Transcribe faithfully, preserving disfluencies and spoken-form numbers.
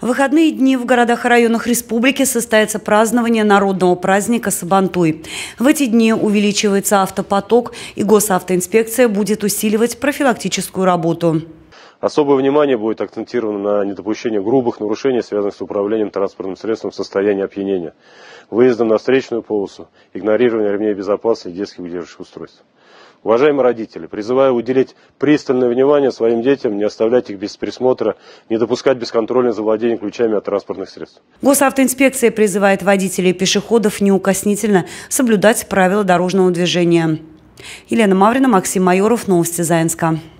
В выходные дни в городах и районах республики состоится празднование народного праздника Сабантуй. В эти дни увеличивается автопоток, и госавтоинспекция будет усиливать профилактическую работу. Особое внимание будет акцентировано на недопущении грубых нарушений, связанных с управлением транспортным средством в состоянии опьянения, выездом на встречную полосу, игнорированием ремней безопасности и детских удерживающих устройств. Уважаемые родители, призываю уделить пристальное внимание своим детям, не оставлять их без присмотра, не допускать бесконтрольного завладения ключами от транспортных средств. Госавтоинспекция призывает водителей и пешеходов неукоснительно соблюдать правила дорожного движения. Елена Маврина, Максим Майоров, Новости Заинска.